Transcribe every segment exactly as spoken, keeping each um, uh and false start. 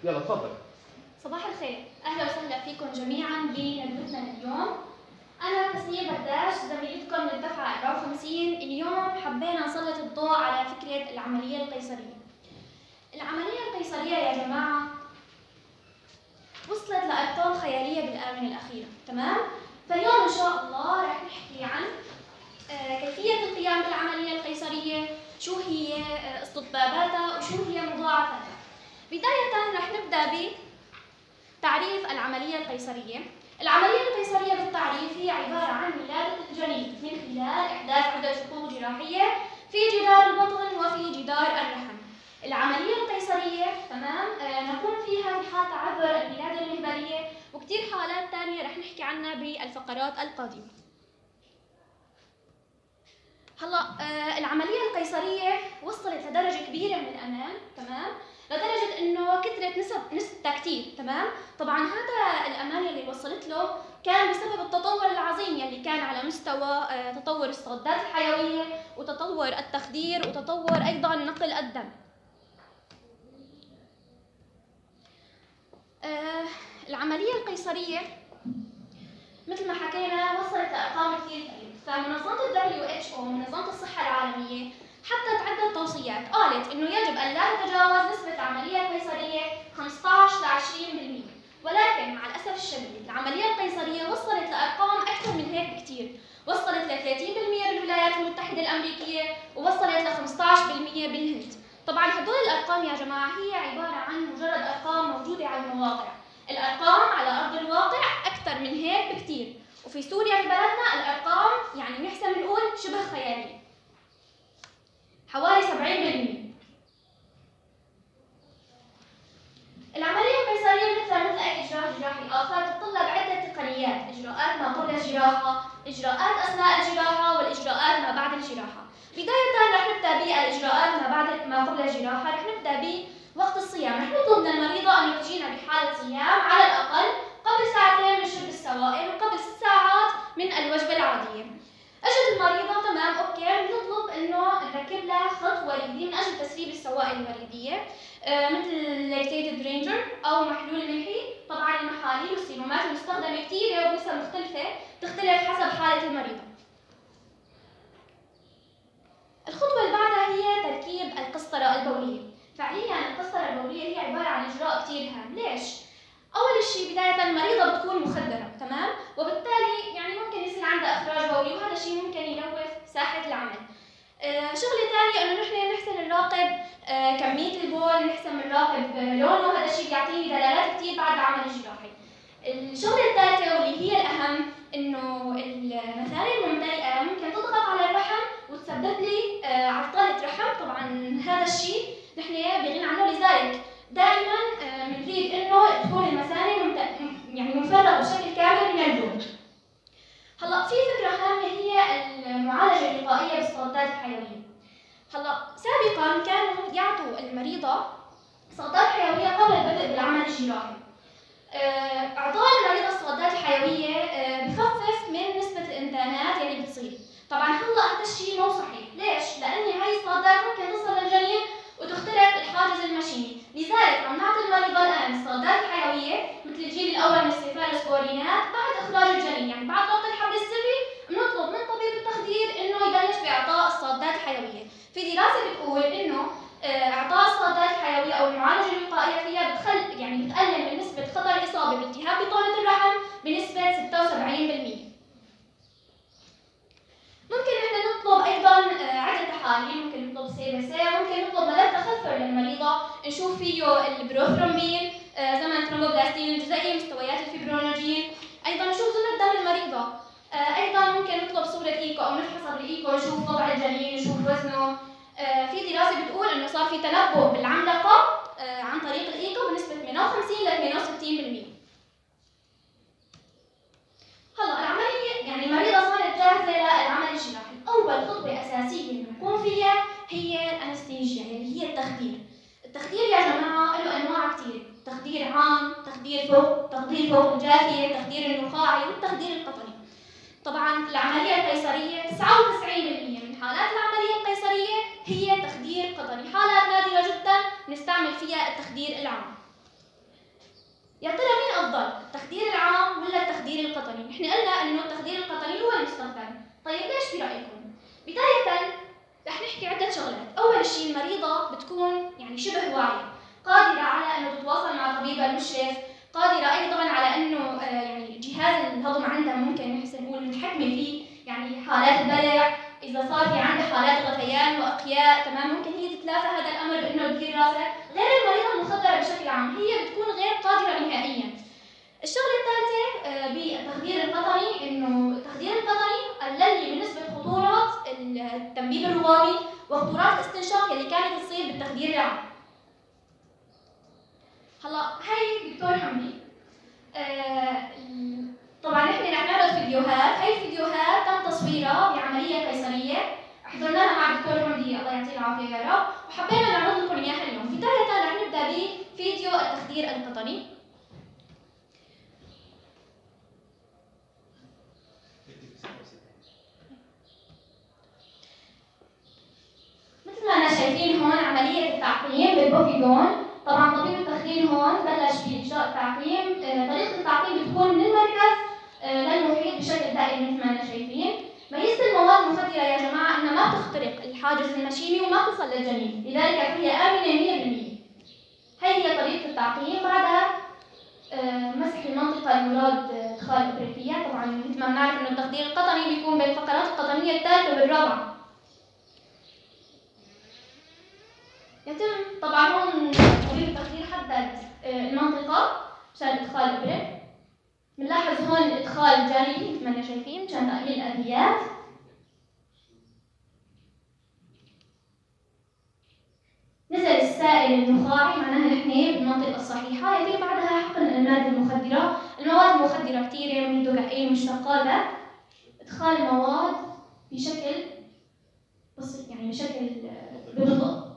يلا تفضل. صباح الخير، اهلا وسهلا فيكم جميعا بندوتنا اليوم. انا تسنيم برداش زميلتكم من الدفعه أربعة وخمسين. اليوم حبينا نسلط الضوء على فكره العمليه القيصريه. العمليه القيصريه يا جماعه وصلت لارقام خياليه بالاونه الاخيره، تمام؟ فاليوم ان شاء الله رح نحكي عن كيفيه القيام بالعمليه القيصريه، شو هي استطباباتها وشو هي مضاعفاتها. بدايه رح نبدا بتعريف العمليه القيصريه. العمليه القيصريه بالتعريف هي عباره عن ولاده الجنين من خلال احداث عده شقوق جراحيه في جدار البطن وفي جدار الرحم. العمليه القيصريه تمام آه نقوم فيها في حال تعذر الولاده المهبليه، وكثير حالات ثانيه رح نحكي عنها بالفقرات القادمه. هلا آه العمليه القيصريه وصلت لدرجه كبيره من الامان، تمام؟ لدرجه انه كثرت نسب نسبتها كثير، تمام؟ طبعا هذا الامان اللي وصلت له كان بسبب التطور العظيم يلي كان على مستوى آه تطور الصدات الحيويه وتطور التخدير وتطور ايضا نقل الدم. آه العمليه القيصريه مثل ما حكينا وصلت لارقام كثير كبيره، فمنظمه الدبليو اتش او منظمه الصحه العالميه حطت عده توصيات، قالت انه يجب ان لا تتجاوز نسبه العمليه القيصريه خمسة عشر ل عشرين بالمئة، ولكن مع الاسف الشديد العمليه القيصريه وصلت لارقام اكثر من هيك بكثير، وصلت ل ثلاثين بالمئة بالولايات المتحده الامريكيه ووصلت ل خمسة عشر بالمئة بالهند. طبعا هدول الارقام يا جماعه هي عباره عن مجرد ارقام موجوده على المواقع، الارقام على ارض الواقع اكثر من هيك بكثير، وفي سوريا في بلدنا الارقام يعني نحسن نقول شبه خياليه، حوالي سبعين بالمئة. العملية القيصرية مثل مثل أي إجراء جراحي آخر تتطلب عدة تقنيات، إجراءات ما قبل الجراحة، إجراءات أثناء الجراحة، والإجراءات ما بعد الجراحة. بداية رح نبدأ بالإجراءات ما بعد ما قبل الجراحة، رح نبدأ بوقت الصيام، رح نطلب من المريضة أن تجينا بحالة صيام على الأقل قبل ساعتين من شرب السوائل وقبل ست ساعات من الوجبة العادية. اجت المريضه تمام اوكي، بنطلب انه نركب لها خط وريدي من اجل تسريب السوائل الوريديه آه مثل لاكتيتد رينجر او محلول ملحي. طبعا المحاليل والسيرومات المستخدمه كثيره وبنسب مختلفه تختلف حسب حاله المريضه. الخطوه اللي بعدها هي تركيب القسطره البوليه. فعليا القسطره البوليه هي عباره عن اجراء كثير هام. ليش؟ اول شيء بدايه المريضه بتكون مخدره، تمام؟ وبالتالي يعني ممكن يصير عندها اخراج بولي، وهذا الشيء ممكن يلوث ساحه العمل. آه شغله ثانيه انه نحن نحسن نراقب آه كميه البول، نحسن نراقب آه لونه، وهذا الشيء بيعطيني دلالات كثير بعد العمل الجراحي. الشغله الثالثه واللي هي الاهم انه المثانه الممتلئه ممكن تضغط على الرحم وتسبب لي آه عضله رحم. طبعا هذا الشيء نحن بغنى عنه، لذلك دائما بنريد انه تكون المثانه يعني مفرغه بشكل كامل من البول. هلا في فكره هامه هي المعالجه الوقائيه بالصدات الحيويه. هلا سابقا كانوا يعطوا المريضه صدات حيويه قبل البدء بالعمل الجراحي. اعطاء المريضه الصدات الحيويه بخفف من نسبه الانتانات اللي بتصير. طبعا هلا هذا الشيء مو صحيح، ليش؟ لان هي الصدات ممكن تصل للجنين وتخترق الحاجز المشيمي، لذلك عم نعطي المريضه الان الصدات الحيويه مثل الجيل الاول من السيفالوسبورينات بعد اخراج الجنين، يعني بعد وقت الحمل السري بنطلب من طبيب التخدير انه يبلش باعطاء الصدات الحيويه. في دراسه بتقول انه اعطاء الصدات الحيويه او المعالجه الوقائيه فيها بتخل يعني بتقلل من نسبه خطر الاصابه بالتهاب بطانه الرحم بنسبه ستة وسبعين بالمئة. ممكن نحن نطلب ايضا عده تحاليل، ممكن نطلب سي بي سي، ممكن نطلب ملف تخثر للمريضه نشوف فيه البروثرومبين، زمن ثرومبوبلاستين الجزيئي، مستويات الفيبرونوجين، ايضا نشوف زمن دم المريضه، ايضا ممكن نطلب صوره ايكو او نفحصها بالايكو نشوف وضع الجنين نشوف وزنه. في دراسه بتقول انه صار في تنبؤ بالعملاقه عن طريق الايكو بنسبه ثمانية وخمسين ل ثمانية وستين بالمئة. هلا العمليه يعني المريضه صارت جاهزه للعمل الجراحي. اول خطوه اساسيه بنقوم فيها هي الانستيجيا اللي هي التخدير. التخدير يا جماعه له انواع كثير، تخدير عام، تخدير فوق، تخدير فوق الجافيه، تخدير النخاعي، والتخدير القطني. طبعا العمليه القيصريه تسعة وتسعين بالمئة من حالات العمليه القيصريه هي تخدير قطني، حالات نادره جدا نستعمل فيها التخدير العام. يا ترى مين افضل، التخدير العام ولا التخدير القطني؟ نحن قلنا انه التخدير القطني هو المستخدم. طيب ليش برايكم؟ بدايه رح نحكي عده شغلات. اول شيء المريضه بتكون يعني شبه واعيه، قادره على انه تتواصل مع طبيبها المشرف، قادره ايضا على انه يعني جهاز الهضم عندها ممكن نحسن نقول متحكمه فيه، يعني حالات البلع، اذا صار في عندها حالات غثيان واقياء، تمام، ممكن هي تتلافى هذا الامر بانه تدير راسها. غير المريضه المخدره بشكل عام، هي بتكون غير قادره نهائيا. الشغله الثالثه بالتخدير القطني انه التخدير القطني قلل من نسبه خطوره التنبيب الروامي وخطورات الاستنشاق اللي كانت تصير بالتخدير العام. هلا هي دكتور حمدي، آه طبعا نحن رح نعرض فيديوهات، هي الفيديوهات تم تصويرها بعمليه قيصريه حضرناها مع الدكتور حمدي الله يعطيه العافيه يا رب، وحبينا نعرض لكم اياها اليوم. بدايه رح نبدا بفيديو التخدير القطني. مثل ما احنا شايفين هون عمليه التعقيم بالبوفيدون. طبعا طبيب التخدير هون بلش باجراء التعقيم، طريقه التعقيم بتكون من المركز للمحيط بشكل دائري مثل ما احنا شايفين. ميزه المواد المخدره يا جماعه انها ما بتخترق الحاجز المشيمي وما بتصل للجنين، لذلك هي امنه مية بالمية. هي هي طريقه التعقيم. بعدها مسح المنطقه المراد ادخال الابره فيها. طبعا مثل ما بنعرف انه التخدير القطني بيكون بالفقرات القطنيه الثالثه والرابعه. يتم طبعا هون طبيب التخدير حدد المنطقه مشان ادخال الابره. بنلاحظ هون الادخال جانبي مثل ما احنا شايفين مشان تقليل الاليات. نزل السائل النخاعي معناها نحن بالمنطقه الصحيحه. يتم بعدها حقن الماده المخدره. المواد المخدره كثيره من دقائق مشتقاتها. ادخال المواد بشكل بسيط يعني بشكل ببطء.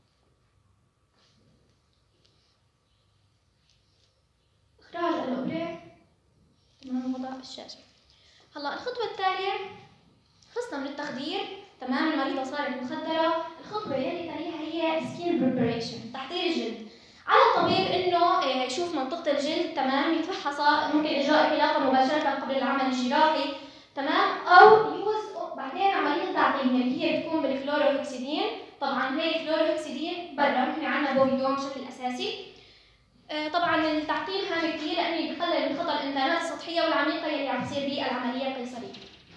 اخراج الابره. تمام، وضع الشاشه. هلا الخطوه التاليه خصنا من التخدير، تمام، المريضه صارت مخدره. الخطوه يلي تليها هي سكين بريبريشن، تحضير الجلد. على الطبيب انه يشوف منطقه الجلد، تمام، يتفحصها، ممكن اجراء العلاقه مباشره قبل العمل الجراحي، تمام، او يوز بعدين عمليه التعقيم اللي هي بتكون بالكلوروهكسيدين. طبعا هي الكلوروهكسيدين برا، نحن عندنا بوفيدون بشكل اساسي. طبعا التعقيم هام كثير لانه بيقلل من خطر الانتانات السطحيه والعميقه اللي عم تصير بالعمليه القيصريه.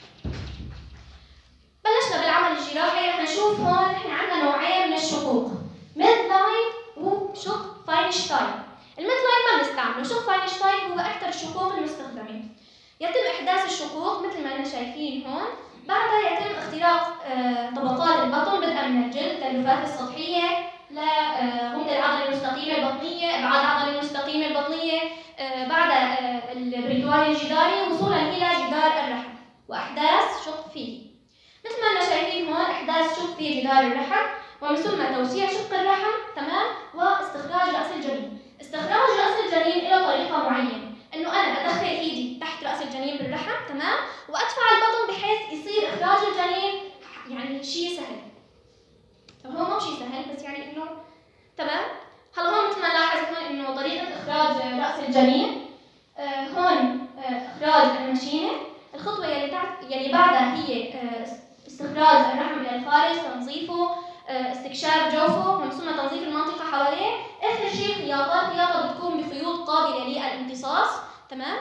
بلشنا بالعمل الجراحي. رح نشوف هون نحن عندنا نوعين من الشقوق، ميد لاين وشق فاينشتاين. الميد لاين ما بنستعمله، شق فاينشتاين هو اكثر الشقوق المستخدمه. يتم احداث الشقوق مثل ما احنا شايفين هون. بعدها يتم اختراق طبقات البطن بدءا من الجلد للفات السطحيه لغدة العضله المستقيمه البطنيه، ابعاد العضله المستقيمه البطنيه، بعد البريتوار الجداري وصولا الى جدار الرحم واحداث شق فيه. مثل ما احنا شايفين هون احداث شق في جدار الرحم ومن ثم توسيع شق الرحم، تمام، واستخراج راس الجنين. استخراج راس الجنين له طريقه معينه، انه انا ادخل ايدي تحت راس الجنين بالرحم، تمام، وادفع البطن بحيث يصير اخراج الجنين يعني شيء سهل. طب هو مو شيء سهل بس يعني انه تمام. هلا هون مثل ما نلاحظ هون انه طريقه اخراج راس الجنين. آه هون آه اخراج المشيمه. الخطوه يلي تحت يلي بعدها هي آه استخراج الرحم الى الخارج، تنظيفه، آه استكشاف جوفه، ومن ثم تنظيف المنطقه حواليه. اخر شيء خياطه. الخياطه بتكون بخيوط قابله للامتصاص، تمام.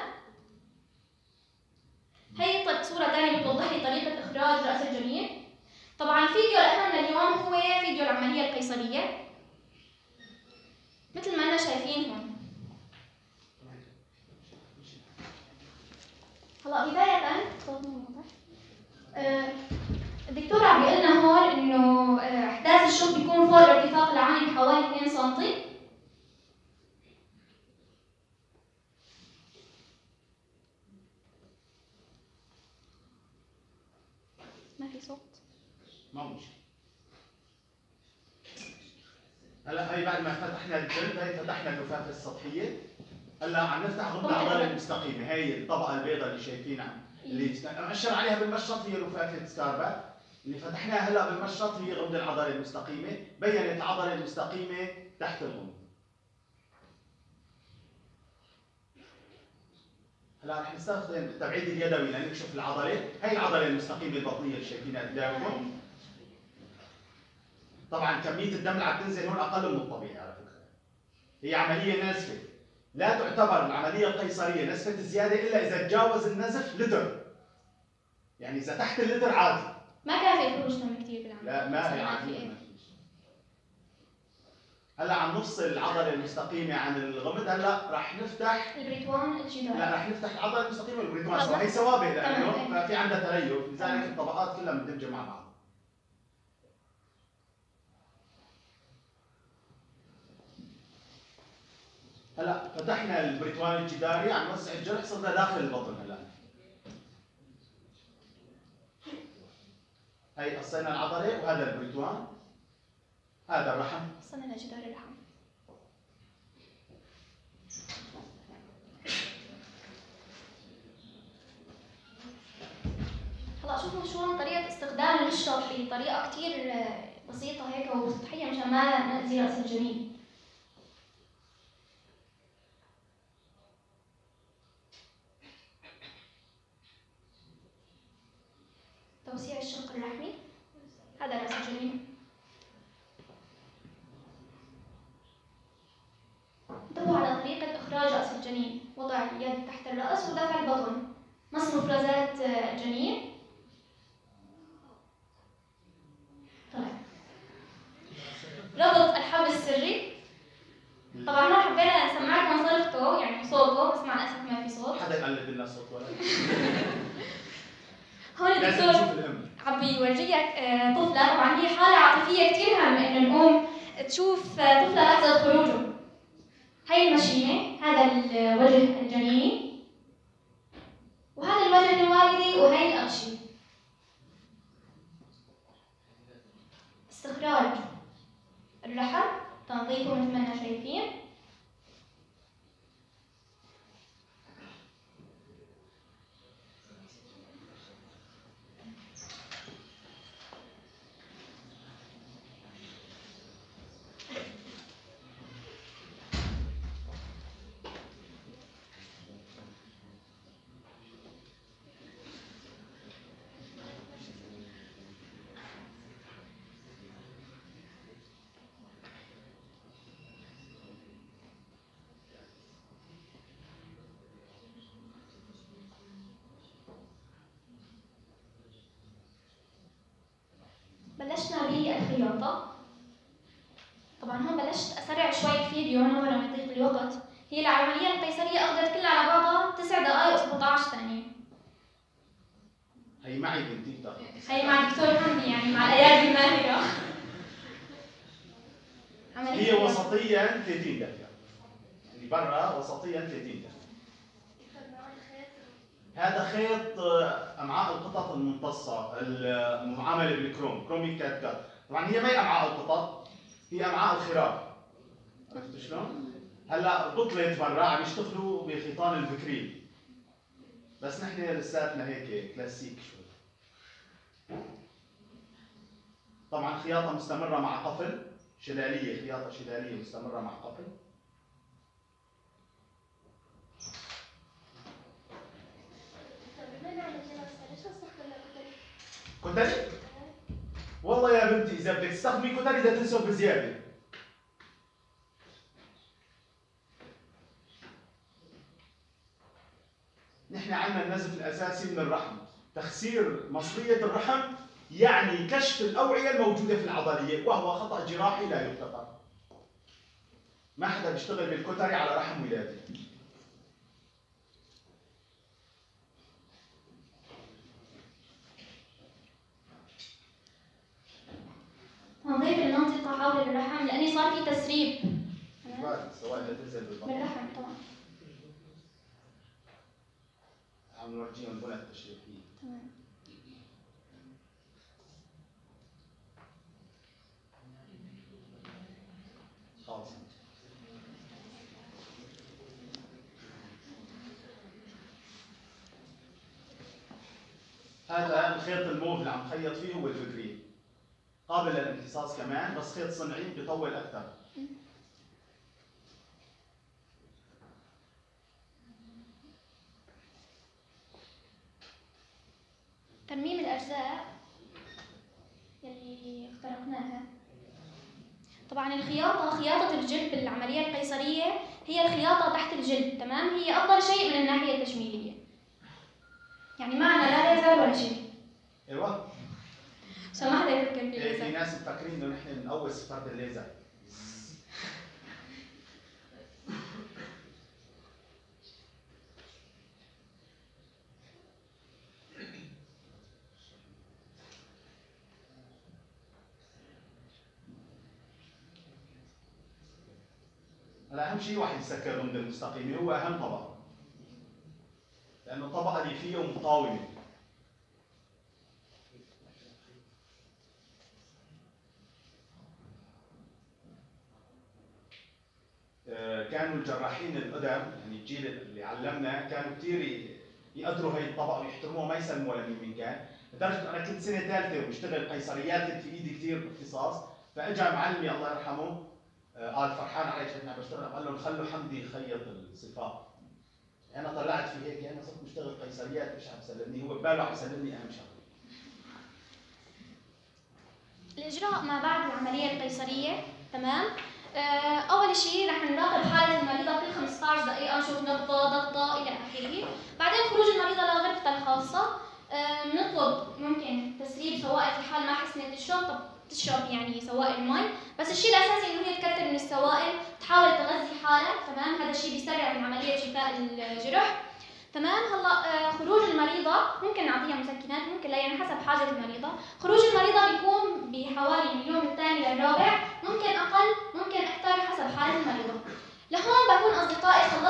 هي صوره ثانيه بتوضح لي طريقه اخراج راس الجنين. طبعا الفيديو الاهم اليوم هو فيديو العمليه القيصريه مثل ما احنا شايفين هون. هلا بدايه آه الدكتور عم بيقول لنا هون انه آه احداث الشق بيكون فوق الارتفاق العام بحوالي اثنين سم. ما في صوت. ما مشكلة. هلا هي بعد ما فتحنا الجلد، هي فتحنا اللفافة السطحية. هلا عم نفتح غدة العضلة المستقيمة، هي الطبقة البيضاء اللي شايفينها اللي مأشر عليها بالمشرط هي لفافة ستاربك. اللي فتحناها هلا بالمشرط هي غدة العضلة المستقيمة، بينت العضلة المستقيمة تحت الغدة. هلا رح نستخدم التبعيد اليدوي لنكشف العضله، هي العضله المستقيمه البطنيه اللي شايفينها قدامكم. طبعا كميه الدم اللي عم تنزل هون اقل من الطبيعي على فكره. هي عمليه نازفه، لا تعتبر العمليه القيصريه نزفه الزياده الا اذا تجاوز النزف لتر. يعني اذا تحت اللتر عادي. ما كافي خروج دم كثير بالعمل. لا ما هي عادي. هلا عم نفصل العضله المستقيمه عن الغمد، هلا رح نفتح البريتوان الجداري. لا رح نفتح العضله المستقيمه والبريتوان سوا، هي سوابق لانه ففي عندها تليف، لذلك الطبقات كلها مندمجه مع بعض. هلا فتحنا البريتوان الجداري، عم نوسع الجرح، صرنا داخل البطن هلا. هي قصينا العضله وهذا البريتوان، هذا الرحم. وصلنا لجدار الرحم. هلا شوفوا شلون طريقة استخدام المشرط بطريقة كتير بسيطة هيك وسطحية مشان ما نأذي رأس الجنين. توسيع الشق الرحمي، هذا رأس الجنين. انتبهوا على طريقة إخراج رأس الجنين، وضع اليد تحت الرأس ودفع البطن، مص مفرزات الجنين. طلع. ربط الحبل السري. طبعا ما حبينا نسمعكم صرخته يعني صوته، بس مع الأسف ما في صوت. حدا يقلد لنا صوت ولا؟ هون الدكتور عم بيورجيك طفلة، طبعا هي حالة عاطفية كثير هامة إنه الأم تشوف طفلة لحظة خروجه. هي المشيمة، هذا الوجه الجنيني، وهذا الوجه الوالدي، وهي الأغشية. استخراج الرحم، تنظيفه مثل ما احنا شايفين. بلشنا بالخياطة. طبعا هون بلشت أسرع شوي الفيديو نظرا لضيق الوقت. هي العملية القيصرية أخذت كلها على بعضها تسع دقائق وسبعطعش ثانية. هي معي بنتي تاخذ. هي مع دكتور حمدي يعني مع الأيادي الماهرة. هي وسطيا ثلاثين دقيقة. اللي برا وسطيا ثلاثين دقيقة. هذا خيط امعاء القطط الممتصه المعامله بالكروم، كرومي كات كات. طبعا هي ما هي امعاء القطط، هي امعاء الخراف. عرفت شلون؟ هلا بطلت برا عم يشتغلوا بخيطان الفكرين. بس نحن لساتنا هيك كلاسيك شوي. طبعا خياطه مستمره مع قفل، شلاليه، خياطه شلاليه مستمره مع قفل. كتري؟ والله يا بنتي إذا بدك تستخدمي كتري بدها تنسف بزيادة. نحن عندنا النزف الأساسي من الرحم، تخسير مصلية الرحم يعني كشف الأوعية الموجودة في العضلية، وهو خطأ جراحي لا يغتفر. ما حدا بيشتغل بالكتري على رحم ولادي. تنظيف المنطقة حول الرحم لأني صار في تسريب. سواء تنزل بالبطن. بالرحم طبعا. عم نورجيهم بنى التشريحية. تمام. خلاص. هذا الخيط الموف اللي عم خيط فيه هو الفكرين. قابل للامتصاص كمان بس خيط صنعي بيطول اكثر. طبعا الخياطة، خياطة الجلد بالعملية القيصرية هي الخياطة تحت الجلد، تمام؟ هي أفضل شيء من الناحية التجميلية. يعني ما عندنا لا ليزر ولا شيء. ايوه. عشان ما حدا يفكر في إيه، في الليزر. ناس مفكرين انه نحن بنقوس فرد الليزر. هلا اهم شيء واحد يسكر الرمد المستقيمه، هو اهم طبقه، لانه الطبقه اللي فيه مقاومه. كانوا الجراحين القدم، يعني الجيل اللي علمنا، كانوا كثير يقدروا هي الطبقه ويحترموها، ما يسلموها لمين من كان، لدرجه انا كنت سنه ثالثه وبشتغل قيصريات، كنت في ايدي كثير اختصاص، فاجى معلمي الله يرحمه قال فرحان علي شايفني عم بشتغل، قال لهم خلوا حمدي يخيط الصفاء. انا طلعت في هيك، انا صرت بشتغل قيصريات، مش عم يسلمني، هو بباله عم يسلمني اهم شغله. الإجراء ما بعد العملية القيصرية، تمام؟ آه، أول شيء رح نراقب حالة المريضة كل خمسة عشر دقيقة، نشوف نبضة، ضغطة إلى آخره. بعدين خروج المريضة لغرفتها الخاصة، بنطلب آه، ممكن تسريب سوائل في حال ما حسنت تشرب، طب تشرب يعني سوائل مي، بس الشيء الأساسي إنه هي تكثر من السوائل، تحاول تغذي حالها، تمام؟ هذا الشيء بيسرع من عملية شفاء الجرح. تمام. هلا خروج المريضه ممكن نعطيها مسكنات، ممكن لا، يعني حسب حاجه المريضه. خروج المريضه بيكون بحوالي من اليوم الثاني للرابع، ممكن اقل ممكن اكثر حسب حاله المريضه. لهون بكون اصدقائي خلصت